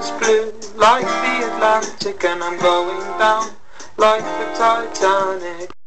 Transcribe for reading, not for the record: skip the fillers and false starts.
ocean's blue like the Atlantic, and I'm going down like the Titanic.